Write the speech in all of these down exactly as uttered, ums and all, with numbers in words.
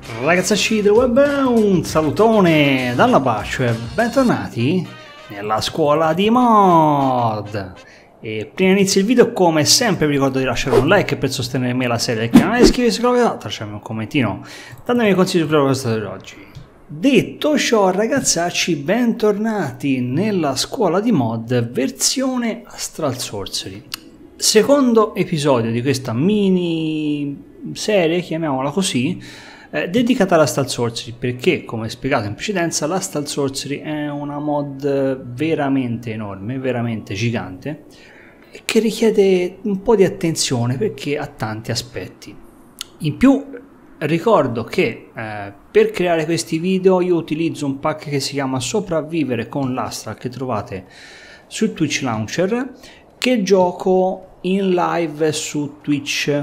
Ragazzacci del web, un salutone dalla Bacio e bentornati nella scuola di mod. E prima di iniziare il video, come sempre vi ricordo di lasciare un like per sostenere me, la serie del canale, iscriversi alla canale, lasciarmi un commentino dandomi consigli su quello che è stato di oggi. Detto ciò, ragazzacci, bentornati nella scuola di mod versione Astral Sorcery. Secondo episodio di questa mini serie, chiamiamola così, eh, dedicata all'Astral Sorcery, perché come spiegato in precedenza l'Astral Sorcery è una mod veramente enorme, veramente gigante, che richiede un po' di attenzione perché ha tanti aspetti. In più ricordo che eh, per creare questi video io utilizzo un pack che si chiama Sopravvivere con l'Astral, che trovate su Twitch Launcher, che gioco in live su Twitch.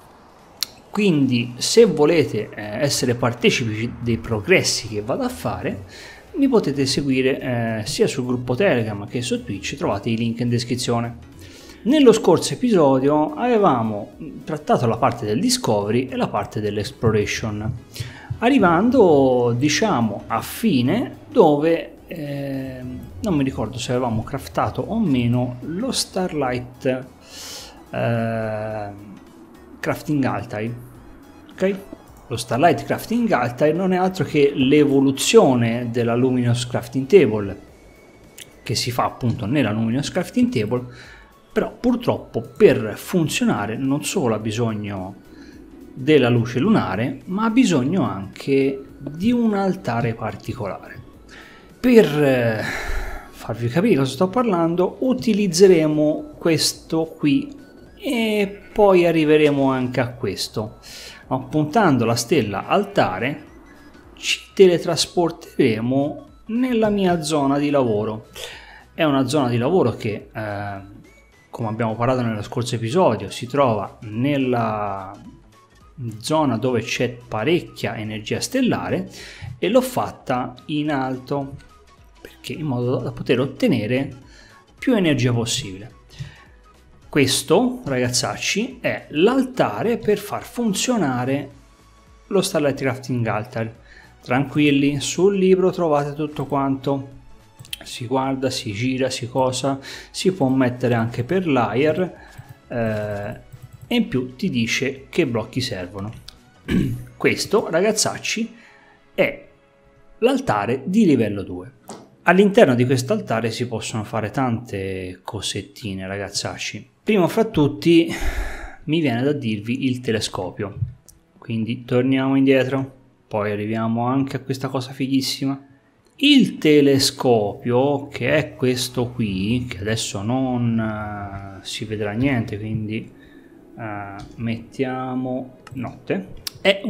Quindi se volete eh, essere partecipi dei progressi che vado a fare, mi potete seguire eh, sia sul gruppo Telegram che su Twitch, trovate i link in descrizione. Nello scorso episodio avevamo trattato la parte del Discovery e la parte dell'Exploration, arrivando diciamo a fine dove eh, non mi ricordo se avevamo craftato o meno lo Starlight eh, Crafting Altair. Ok? Lo Starlight Crafting Altair non è altro che l'evoluzione della Luminous Crafting Table, che si fa appunto nella Luminous Crafting Table, però purtroppo per funzionare non solo ha bisogno della luce lunare, ma ha bisogno anche di un altare particolare. Per farvi capire cosa sto parlando, utilizzeremo questo qui e poi arriveremo anche a questo. Appuntando la stella altare ci teletrasporteremo nella mia zona di lavoro. È una zona di lavoro che eh, come abbiamo parlato nello scorso episodio si trova nella zona dove c'è parecchia energia stellare e l'ho fatta in alto perché in modo da poter ottenere più energia possibile. Questo, ragazzacci, è l'altare per far funzionare lo Starlight Crafting Altair. Tranquilli, sul libro trovate tutto quanto. Si guarda, si gira, si cosa, si può mettere anche per layer eh, e in più ti dice che blocchi servono. Questo, ragazzacci, è l'altare di livello due. All'interno di questo altare si possono fare tante cosettine, ragazzacci. Primo fra tutti mi viene da dirvi il telescopio, quindi torniamo indietro, poi arriviamo anche a questa cosa fighissima. Il telescopio, che è questo qui, che adesso non uh, si vedrà niente, quindi uh, mettiamo notte, è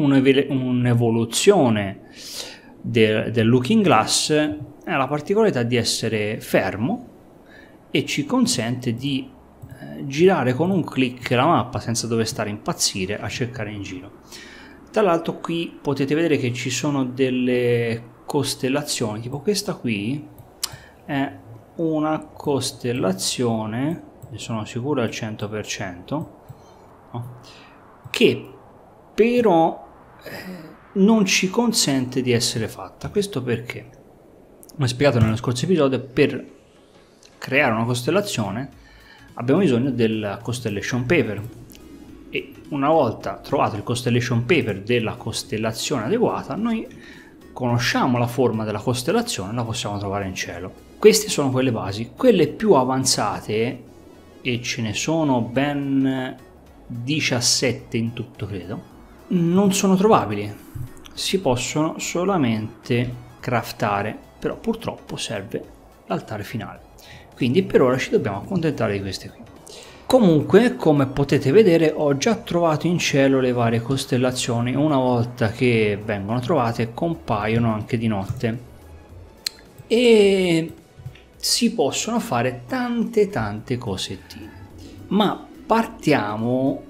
un'evoluzione del, del Looking Glass, ha la particolarità di essere fermo e ci consente di eh, girare con un clic la mappa senza dover stare a impazzire a cercare in giro. Tra l'altro qui potete vedere che ci sono delle costellazioni, tipo questa qui è una costellazione, ne sono sicuro al cento per cento, no? Che però eh, non ci consente di essere fatta. Questo perché, come spiegato nello scorso episodio, per creare una costellazione abbiamo bisogno del Constellation Paper e una volta trovato il Constellation Paper della costellazione adeguata, noi conosciamo la forma della costellazione, la possiamo trovare in cielo. Queste sono quelle basi. Quelle più avanzate, e ce ne sono ben diciassette in tutto credo, non sono trovabili, si possono solamente craftare, però purtroppo serve l'altare finale, quindi per ora ci dobbiamo accontentare di queste qui. Comunque, come potete vedere, ho già trovato in cielo le varie costellazioni. Una volta che vengono trovate compaiono anche di notte e si possono fare tante tante cosettine, ma partiamo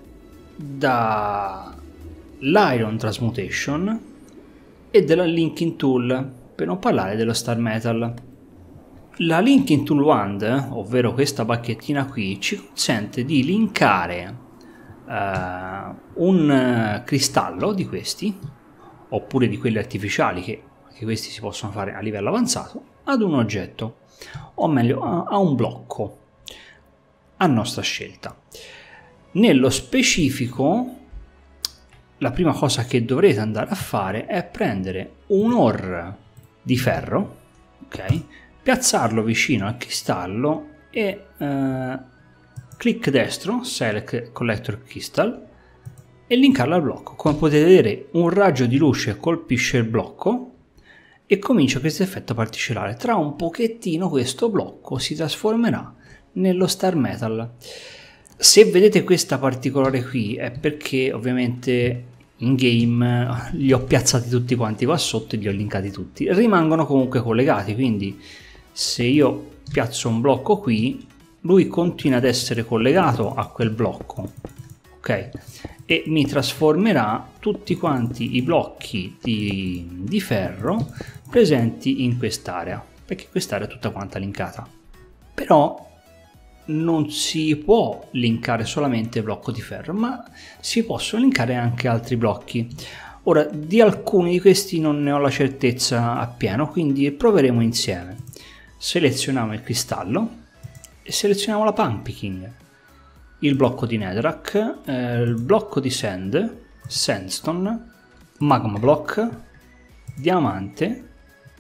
dall'Iron Transmutation e della Linking Tool, per non parlare dello Star Metal. La Linking Tool Wand, ovvero questa bacchettina qui, ci consente di linkare uh, un cristallo di questi oppure di quelli artificiali, che anche questi si possono fare a livello avanzato, ad un oggetto, o meglio a, a un blocco a nostra scelta. Nello specifico, la prima cosa che dovrete andare a fare è prendere un ore di ferro, ok, piazzarlo vicino al cristallo e eh, clic destro, Select Collector Crystal, e linkarlo al blocco. Come potete vedere, un raggio di luce colpisce il blocco e comincia questo effetto particolare. Tra un pochettino questo blocco si trasformerà nello Star Metal. Se vedete questa particolare qui è perché ovviamente in game li ho piazzati tutti quanti qua sotto e li ho linkati tutti. Rimangono comunque collegati, quindi se io piazzo un blocco qui, lui continua ad essere collegato a quel blocco, ok? E mi trasformerà tutti quanti i blocchi di, di ferro presenti in quest'area, perché quest'area è tutta quanta linkata. Però non si può linkare solamente blocco di ferro, ma si possono linkare anche altri blocchi. Ora, di alcuni di questi non ne ho la certezza appieno, quindi proveremo insieme. Selezioniamo il cristallo e selezioniamo la pumpkin, il blocco di netherrack, eh, il blocco di sand, sandstone, magma block, diamante,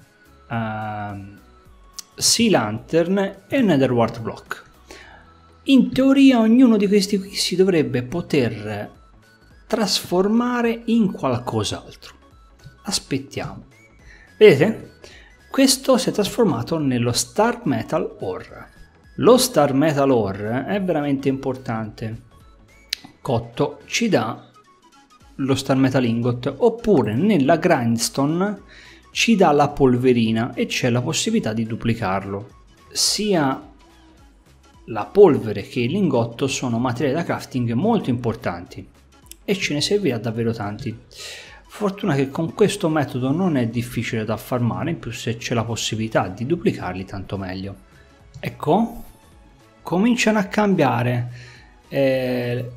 eh, sea lantern e nether wart block. In teoria ognuno di questi qui si dovrebbe poter trasformare in qualcos'altro. Aspettiamo. Vedete? Questo si è trasformato nello Star Metal Ore. Lo Star Metal Ore è veramente importante. Cotto ci dà lo Star Metal Ingot, oppure nella Grindstone ci dà la polverina e c'è la possibilità di duplicarlo. Sia la polvere che il lingotto sono materiali da crafting molto importanti e ce ne servirà davvero tanti. Fortuna che con questo metodo non è difficile da farmare, in più se c'è la possibilità di duplicarli tanto meglio. Ecco, cominciano a cambiare eh,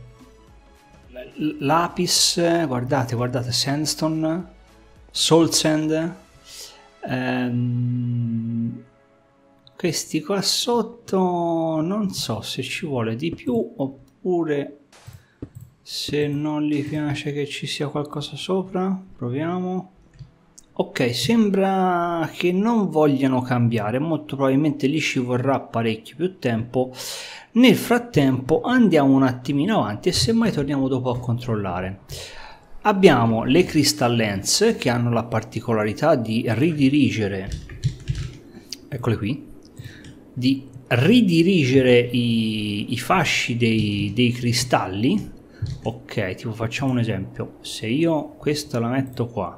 lapis, guardate, guardate, sandstone, soul sand, ehm, questi qua sotto non so se ci vuole di più oppure se non gli piace che ci sia qualcosa sopra. Proviamo. Ok, sembra che non vogliano cambiare, molto probabilmente lì ci vorrà parecchio più tempo. Nel frattempo andiamo un attimino avanti e semmai torniamo dopo a controllare. Abbiamo le Crystal Lens che hanno la particolarità di ridirigere, eccole qui, di ridirigere i, i fasci dei, dei cristalli. Ok, tipo facciamo un esempio: se io questa la metto qua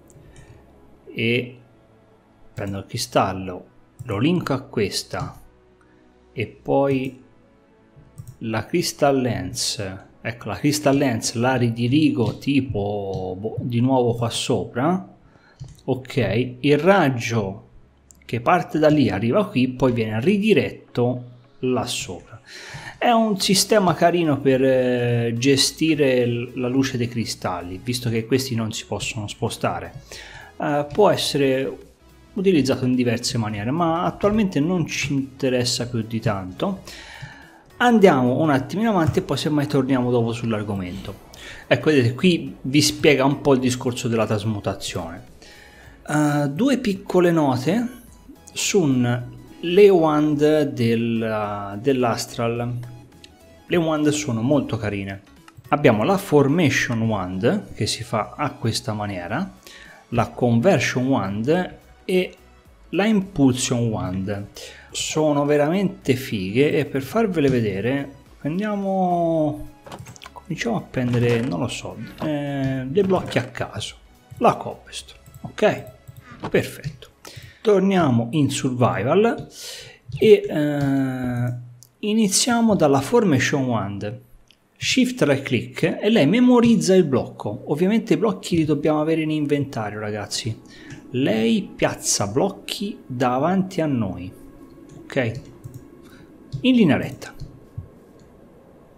e prendo il cristallo, lo linko a questa e poi la Crystal Lens, ecco la Crystal Lens la ridirigo tipo boh, di nuovo qua sopra, ok, il raggio che parte da lì arriva qui, poi viene ridiretto là sopra. È un sistema carino per eh, gestire la luce dei cristalli, visto che questi non si possono spostare. Uh, può essere utilizzato in diverse maniere, ma attualmente non ci interessa più di tanto. Andiamo un attimino avanti e poi semmai torniamo dopo sull'argomento. Ecco, vedete, qui vi spiega un po' il discorso della trasmutazione. Uh, due piccole note sulle wand del, dell'Astral. Le wand sono molto carine. Abbiamo la Formation Wand che si fa a questa maniera, la Conversion Wand e la Impulsion Wand. Sono veramente fighe e per farvele vedere prendiamo, cominciamo a prendere, non lo so, eh, dei blocchi a caso, la cobblestone, ok? Perfetto. Torniamo in survival e eh, iniziamo dalla Formation Wand. Shift right click e lei memorizza il blocco. Ovviamente i blocchi li dobbiamo avere in inventario, ragazzi. Lei piazza blocchi davanti a noi, ok? In linea retta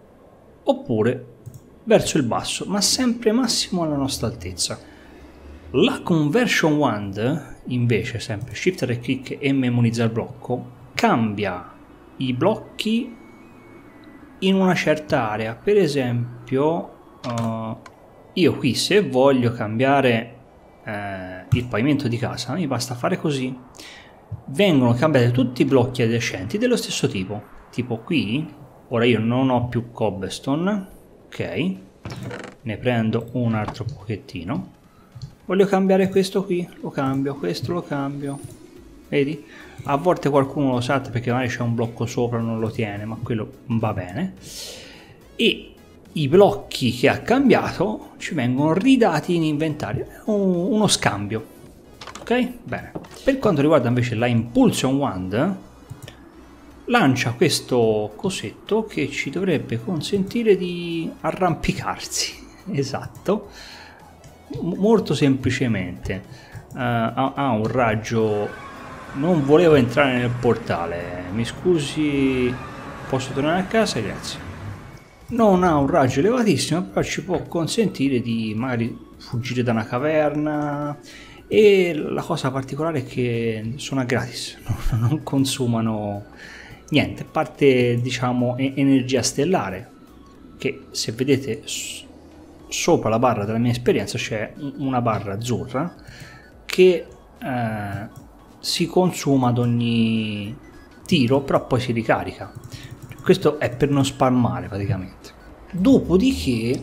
oppure verso il basso, ma sempre massimo alla nostra altezza. La conversion wand invece, sempre shift right click e memorizza il blocco, cambia i blocchi in una certa area. Per esempio uh, io qui, se voglio cambiare eh, il pavimento di casa, mi basta fare così, vengono cambiati tutti i blocchi adiacenti dello stesso tipo. Tipo qui, ora io non ho più cobblestone, ok, ne prendo un altro pochettino, voglio cambiare questo qui, lo cambio, questo lo cambio, vedi? A volte qualcuno lo salta perché magari c'è un blocco sopra, non lo tiene, ma quello va bene. E i blocchi che ha cambiato ci vengono ridati in inventario, uno scambio, ok? Bene. Per quanto riguarda invece la Impulsion Wand, lancia questo cosetto che ci dovrebbe consentire di arrampicarsi, esatto, molto semplicemente. Uh, ha, ha un raggio. Non volevo entrare nel portale, mi scusi, posso tornare a casa? Grazie. Non ha un raggio elevatissimo, però ci può consentire di magari fuggire da una caverna, e la cosa particolare è che sono a gratis, non consumano niente, a parte, diciamo, energia stellare, che se vedete sopra la barra della mia esperienza c'è una barra azzurra che eh, si consuma ad ogni tiro, però poi si ricarica. Questo è per non spalmare praticamente. Dopodiché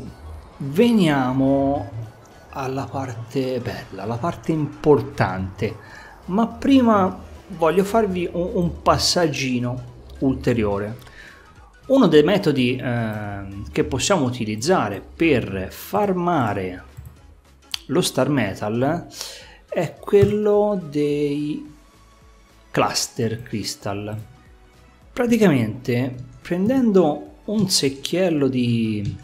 veniamo alla parte bella, la parte importante, ma prima voglio farvi un, un passaggino ulteriore. Uno dei metodi eh, che possiamo utilizzare per farmare lo Star Metal è quello dei cluster crystal. Praticamente prendendo un secchiello di,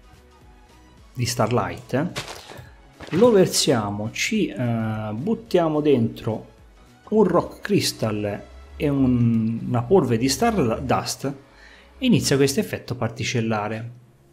di starlight, lo versiamo, ci eh, buttiamo dentro un rock crystal e un, una polvere di stardust, e inizia questo effetto particellare.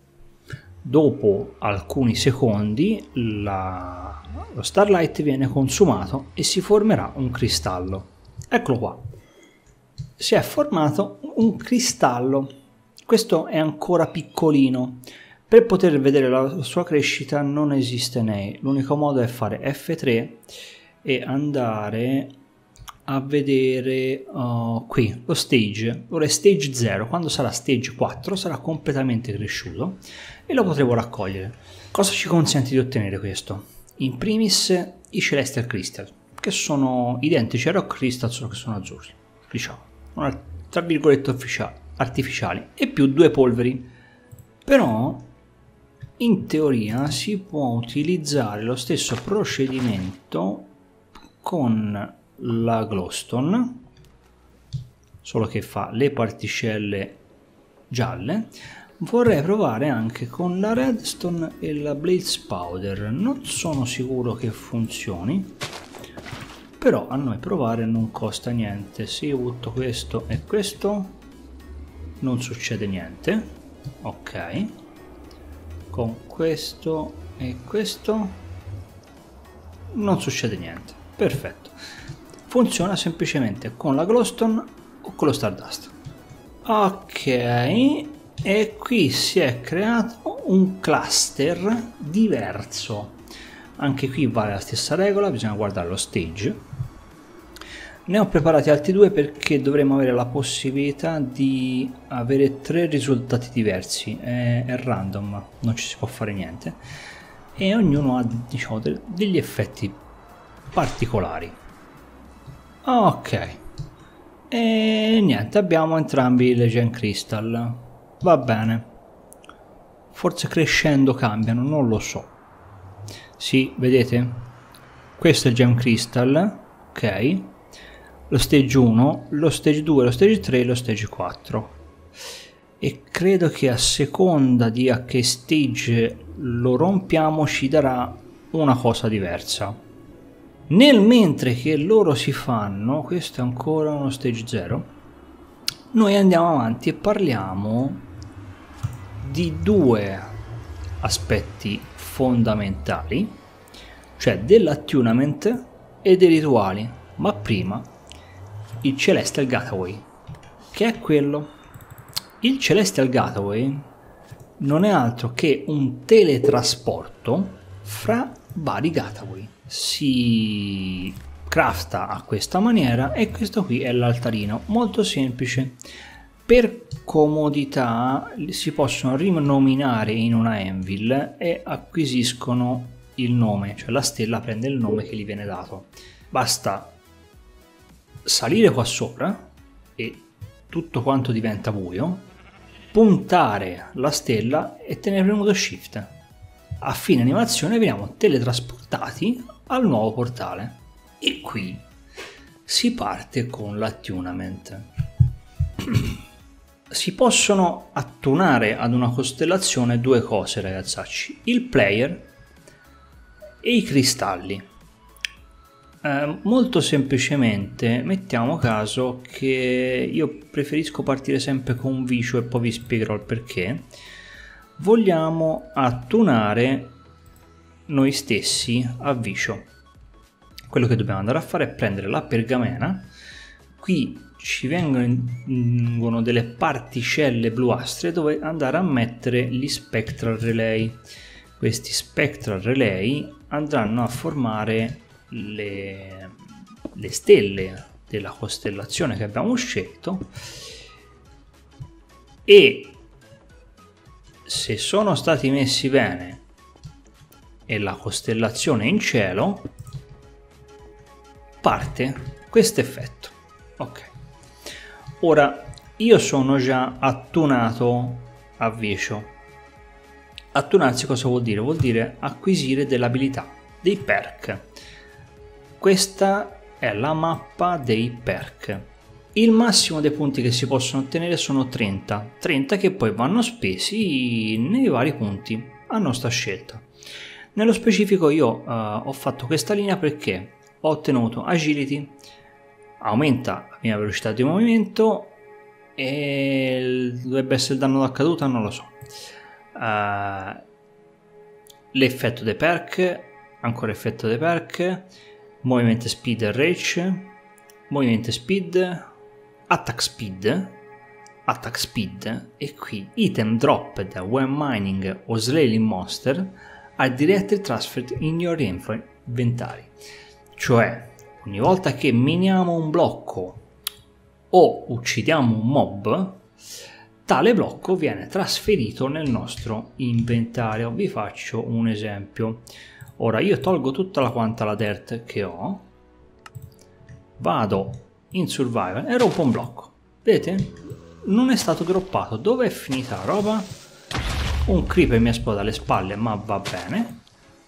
Dopo alcuni secondi la, lo starlight viene consumato e si formerà un cristallo. Eccolo qua, si è formato un cristallo. Questo è ancora piccolino. Per poter vedere la sua crescita non esiste nei, l'unico modo è fare F tre e andare a vedere uh, qui lo stage. Ora è stage zero, quando sarà stage quattro sarà completamente cresciuto e lo potremo raccogliere. Cosa ci consente di ottenere questo? In primis i Celestial Crystal, che sono identici ai Rock Crystal, solo che sono azzurri, diciamo, tra virgolette artificiali, e più due polveri. Però in teoria si può utilizzare lo stesso procedimento con la glowstone, solo che fa le particelle gialle. Vorrei provare anche con la redstone e la blaze powder, non sono sicuro che funzioni, però a noi provare non costa niente. Se io butto questo e questo non succede niente, ok, con questo e questo non succede niente, perfetto. Funziona semplicemente con la glowstone o con lo stardust. Ok, e qui si è creato un cluster diverso. Anche qui vale la stessa regola, bisogna guardare lo stage. Ne ho preparati altri due perché dovremo avere la possibilità di avere tre risultati diversi. È, è random, non ci si può fare niente, e ognuno ha, diciamo, degli effetti particolari. Ok, e niente, abbiamo entrambi le Gem Crystal. Va bene, forse crescendo cambiano, non lo so. Sì, vedete? Questo è il Gem Crystal, ok. Lo stage uno, lo stage due, lo stage tre e lo stage quattro. E credo che a seconda di a che stage lo rompiamo ci darà una cosa diversa. Nel mentre che loro si fanno, questo è ancora uno stage zero, noi andiamo avanti e parliamo di due aspetti fondamentali cioè dell'attunement e dei rituali, ma prima il Celestial Gateway, che è quello. Il Celestial Gateway non è altro che un teletrasporto fra vari gateway. Si crafta a questa maniera e questo qui è l'altarino, molto semplice. Per comodità si possono rinominare in una anvil e acquisiscono il nome, cioè la stella prende il nome che gli viene dato. Basta salire qua sopra e tutto quanto diventa buio, puntare la stella e tenere premuto shift. A fine animazione veniamo teletrasportati al nuovo portale e qui si parte con l'attunement. Si possono attunare ad una costellazione due cose, ragazzacci: il player e i cristalli. Eh, molto semplicemente mettiamo caso che io preferisco partire sempre con un vicio e poi vi spiegherò il perché. Vogliamo attunare noi stessi a vicio. Quello che dobbiamo andare a fare è prendere la pergamena. Qui ci vengono delle particelle bluastre dove andare a mettere gli spectral relay. Questi spectral relay andranno a formare le, le stelle della costellazione che abbiamo scelto, e se sono stati messi bene e la costellazione è in cielo, parte questo effetto. Ok, ora io sono già attunato a vicio. Attunarsi cosa vuol dire? Vuol dire acquisire delle abilità, dei perk. Questa è la mappa dei perk. Il massimo dei punti che si possono ottenere sono trenta, trenta che poi vanno spesi nei vari punti a nostra scelta. Nello specifico io uh, ho fatto questa linea perché ho ottenuto agility, aumenta la mia velocità di movimento e dovrebbe essere il danno da caduta, non lo so. Uh, l'effetto dei perk, ancora effetto dei perk, movimento speed e reach, movimento speed, attack speed, attack speed, e qui item dropped when mining or slaying monster are directly transferred in your inventory. Cioè ogni volta che miniamo un blocco o uccidiamo un mob, tale blocco viene trasferito nel nostro inventario. Vi faccio un esempio. Ora io tolgo tutta la quanta la dirt che ho, vado in survival e rompo un blocco. Vedete? Non è stato droppato. Dove è finita la roba? Un creeper mi esplode alle spalle, ma va bene.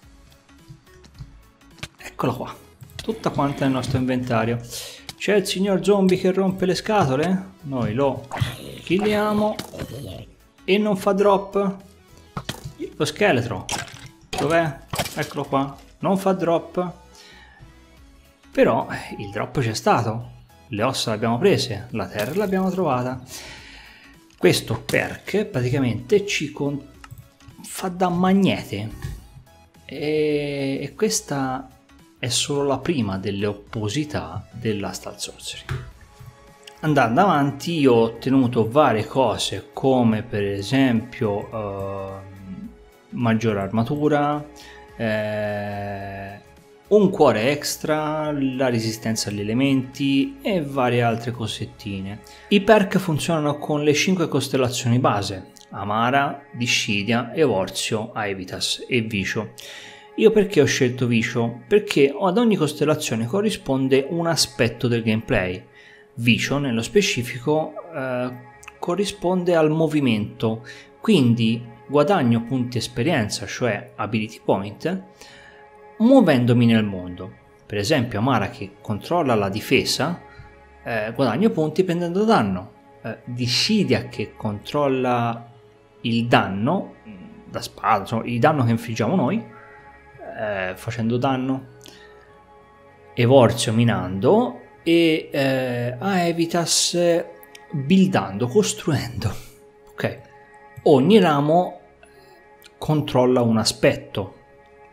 Eccola qua, tutta quanta nel nostro inventario. C'è il signor zombie che rompe le scatole? Noi lo killiamo e non fa drop. Lo scheletro dov'è? Eccolo qua, non fa drop. Però il drop c'è stato, le ossa le abbiamo prese, la terra l'abbiamo trovata. Questo perk praticamente ci fa da magnete e, e questa è solo la prima delle opposità della Stealth Sorcery. Andando avanti io ho ottenuto varie cose, come per esempio eh, maggiore armatura, eh, un cuore extra, la resistenza agli elementi e varie altre cosettine. I perk funzionano con le cinque costellazioni base: Amara, Discidia, Evorzio, Aevitas e Vicio. Io perché ho scelto Vicio? Perché ad ogni costellazione corrisponde un aspetto del gameplay. Vicio nello specifico eh, corrisponde al movimento, quindi guadagno punti esperienza, cioè ability point, muovendomi nel mondo. Per esempio Amara, che controlla la difesa, eh, guadagno punti prendendo danno. eh, Discidia, che controlla il danno da spada, insomma, il danno che infliggiamo noi eh, facendo danno. Evorzio minando e eh, Aevitas buildando, costruendo. Ok, ogni ramo controlla un aspetto.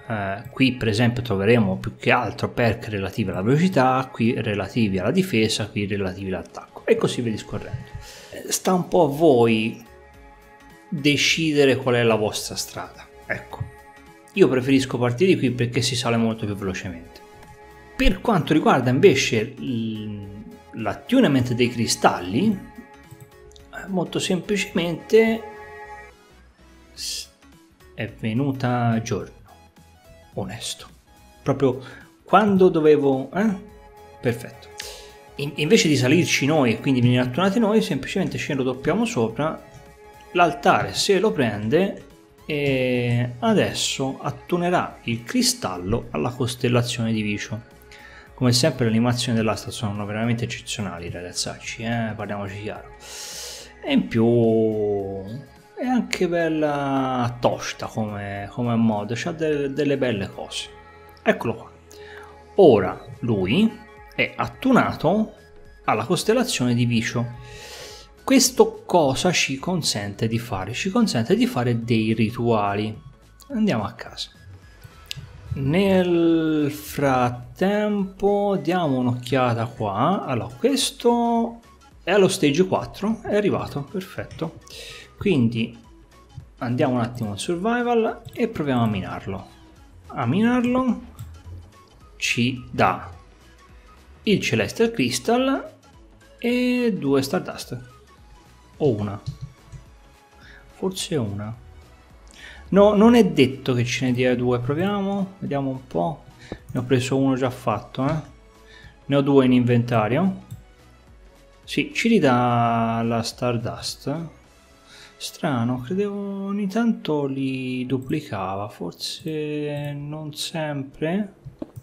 eh, qui per esempio troveremo più che altro perk relativi alla velocità, qui relativi alla difesa, qui relativi all'attacco e così via discorrendo. Sta un po' a voi decidere qual è la vostra strada. Ecco, io preferisco partire di qui perché si sale molto più velocemente. Per quanto riguarda invece l'attunement dei cristalli, molto semplicemente è venuta giorno, onesto, proprio quando dovevo, eh? Perfetto. In, invece di salirci noi e quindi venire attunati noi, semplicemente ce lo doppiamo sopra, l'altare se lo prende e adesso attunerà il cristallo alla costellazione di Vicio. Come sempre le animazioni dell'asta sono veramente eccezionali, ragazzacci, eh? Parliamoci chiaro. E in più è anche bella tosta come, come modo, c'ha de, delle belle cose. Eccolo qua. Ora lui è attunato alla costellazione di Vicio. Questo cosa ci consente di fare? Ci consente di fare dei rituali. Andiamo a casa. Nel frattempo diamo un'occhiata qua. Allora, questo è allo stage quattro, è arrivato, perfetto. Quindi andiamo un attimo in survival e proviamo a minarlo. A minarlo ci dà il Celestial Crystal e due Stardust. O una. Forse una. No, non è detto che ce ne dia due. Proviamo, vediamo un po'. Ne ho preso uno già fatto, eh. Ne ho due in inventario. Sì, ci ridà la Stardust. Strano, credevo ogni tanto li duplicava, forse non sempre.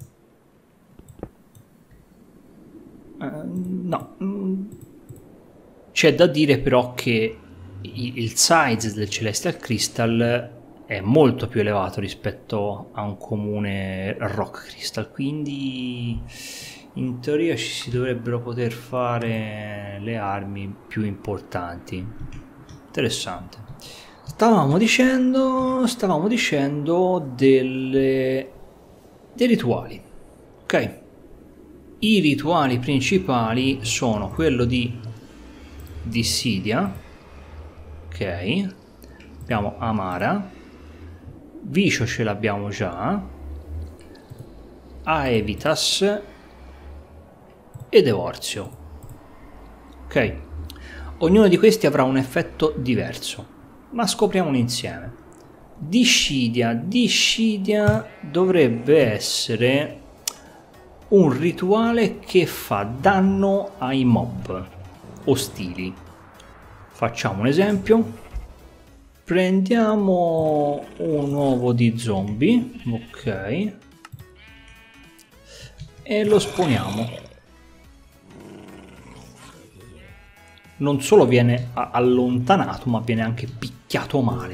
Uh, no. C'è da dire però che il size del Celestial Crystal è molto più elevato rispetto a un comune Rock Crystal, quindi in teoria ci si dovrebbero poter fare le armi più importanti. Interessante. Stavamo dicendo, stavamo dicendo delle, dei rituali. Ok. I rituali principali sono quello di Dissidia. Ok. Abbiamo Amara. Vicio ce l'abbiamo già. Aevitas e Divorzio. Ok. Ognuno di questi avrà un effetto diverso, ma scopriamolo insieme. Dissidia. Dissidia dovrebbe essere un rituale che fa danno ai mob ostili. Facciamo un esempio. Prendiamo un uovo di zombie, ok, e lo sponiamo. Non solo viene allontanato, ma viene anche picchiato male.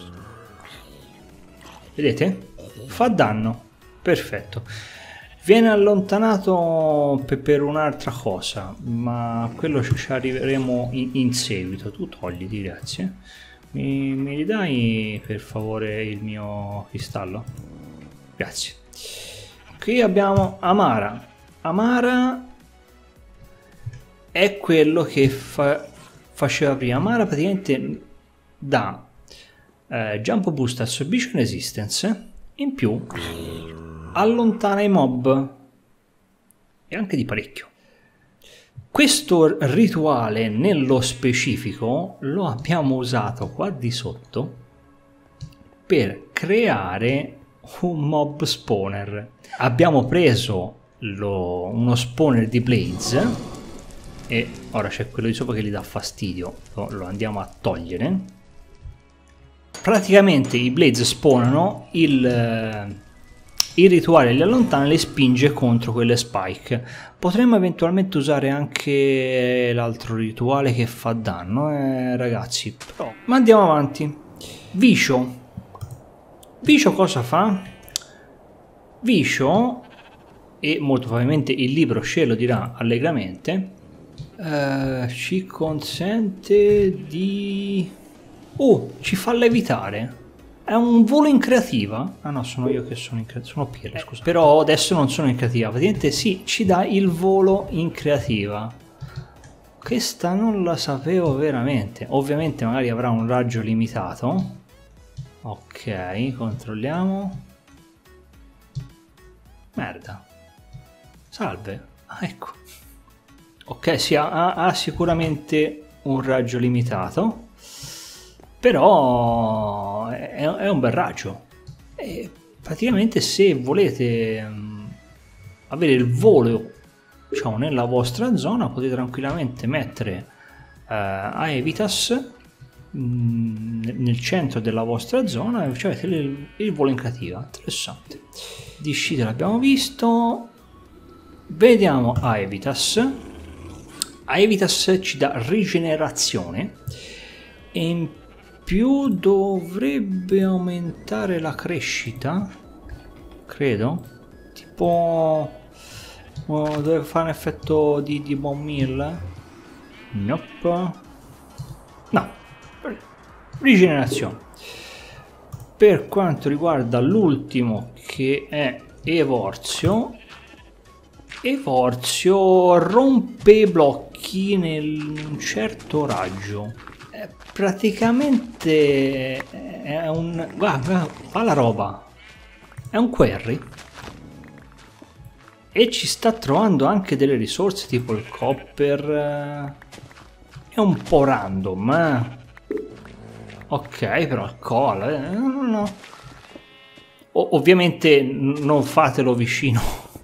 Vedete? Fa danno. Perfetto. Viene allontanato per, per un'altra cosa, ma quello ci arriveremo in, in seguito. Tu togliti, grazie. Mi, mi ridai per favore il mio cristallo? Grazie. Qui abbiamo Amara. Amara è quello che fa, faceva prima. Amara praticamente dà eh, Jump Boost, Absorption, Resistance, in più allontana i mob e anche di parecchio. Questo rituale nello specifico lo abbiamo usato qua di sotto per creare un mob spawner. Abbiamo preso lo, uno spawner di Blades e ora c'è quello di sopra che gli dà fastidio, lo, lo andiamo a togliere. Praticamente i Blades spawnano, il, il rituale li allontana e li spinge contro quelle spike. Potremmo eventualmente usare anche l'altro rituale che fa danno, eh, ragazzi, però ma andiamo avanti. Vicio. Vicio cosa fa? Vicio, e molto probabilmente il libro ce lo dirà allegramente, eh, ci consente di... oh, ci fa levitare. È un volo in creativa? Ah no, sono io che sono in creativa, sono Piero, scusa. Però adesso non sono in creativa, praticamente sì, ci dà il volo in creativa. Questa non la sapevo veramente. Ovviamente magari avrà un raggio limitato. Ok, controlliamo. Merda. Salve. Ah, ecco. Ok, sì, ha, ha sicuramente un raggio limitato. Però è, è un bel raggio. E praticamente se volete um, avere il volo, diciamo, nella vostra zona, potete tranquillamente mettere uh, Aevitas mh, nel centro della vostra zona e cioè avete il, il volo in creativa. Interessante. Di Scite l'abbiamo visto. Vediamo Aevitas. Aevitas ci dà rigenerazione e in più dovrebbe aumentare la crescita, credo, tipo oh, deve fare un effetto di, di Bone Meal. Nope. No, rigenerazione. Per quanto riguarda l'ultimo, che è Evorzio, Evorzio rompe blocchi nel un certo raggio. Praticamente è un... guarda, fa la roba, è un query e ci sta trovando anche delle risorse tipo il copper. È un po' random, eh? Ok, però il coal, eh? no, no. O ovviamente non fatelo vicino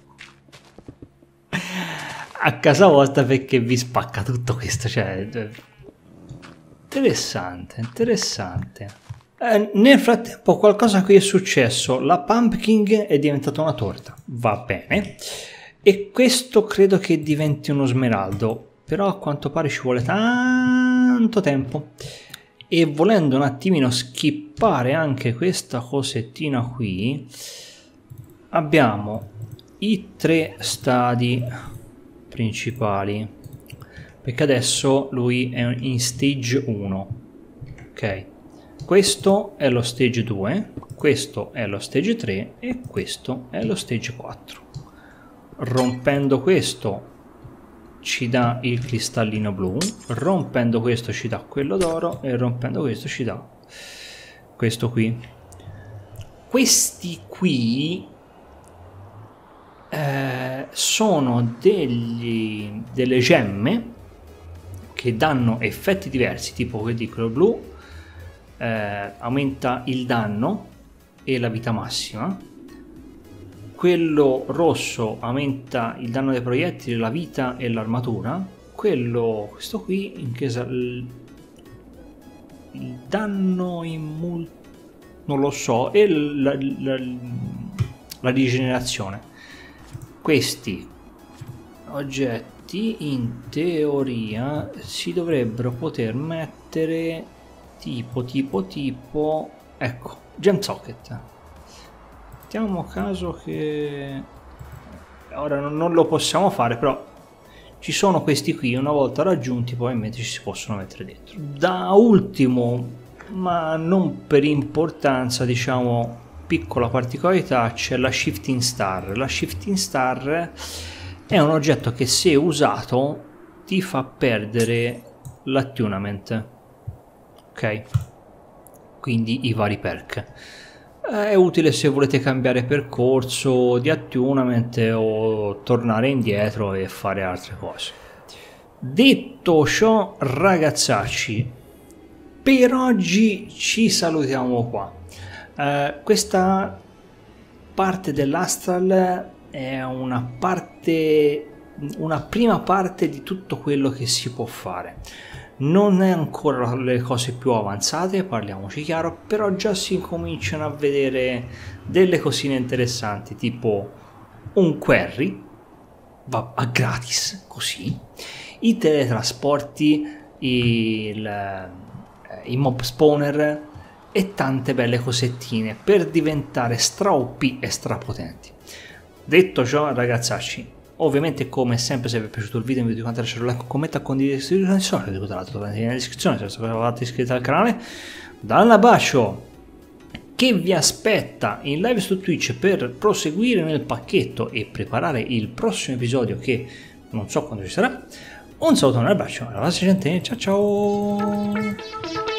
a casa vostra perché vi spacca tutto questo, cioè... Interessante, interessante. Eh, nel frattempo qualcosa qui è successo. La pumpkin è diventata una torta. Va bene. E questo credo che diventi uno smeraldo. Però a quanto pare ci vuole tanto tempo. E volendo un attimino skippare anche questa cosettina qui, abbiamo i tre stadi principali. Perché adesso lui è in stage uno. Ok, questo è lo stage due, questo è lo stage tre e questo è lo stage quattro. Rompendo questo ci dà il cristallino blu, rompendo questo ci dà quello d'oro e rompendo questo ci dà questo qui. Questi qui eh, sono degli, delle gemme che danno effetti diversi, tipo quelli quello blu eh, aumenta il danno e la vita massima, quello rosso aumenta il danno dei proiettili, la vita e l'armatura, quello, questo qui in chiesa il, il danno in mul, non lo so, e la, la, la rigenerazione. Questi oggetti in teoria si dovrebbero poter mettere tipo tipo tipo ecco, gem socket. Mettiamo caso che ora non lo possiamo fare, però ci sono questi qui, una volta raggiunti probabilmente ci si possono mettere dentro. Da ultimo, ma non per importanza, diciamo, piccola particolarità, c'è la Shifting Star. La Shifting Star è un oggetto che se usato ti fa perdere l'attunement, ok? Quindi i vari perk. È utile se volete cambiare percorso di attunement o tornare indietro e fare altre cose. Detto ciò, ragazzacci, per oggi ci salutiamo qua. Uh, questa parte dell'Astral è una parte, una prima parte di tutto quello che si può fare. Non è ancora le cose più avanzate, parliamoci chiaro, però già si cominciano a vedere delle cosine interessanti, tipo un query, va a gratis, così, i teletrasporti, il, i mob spawner e tante belle cosettine per diventare stra O P e strapotenti. Detto ciò, ragazzacci, ovviamente come sempre, se vi è piaciuto il video, vi invito a lasciare un like, un commento, a condividere il canale, vi nella descrizione se non siete iscritti al canale. Da un abbraccio, che vi aspetta in live su Twitch per proseguire nel pacchetto e preparare il prossimo episodio che non so quando ci sarà. Un saluto, un abbraccio, alla prossima gente, ciao ciao!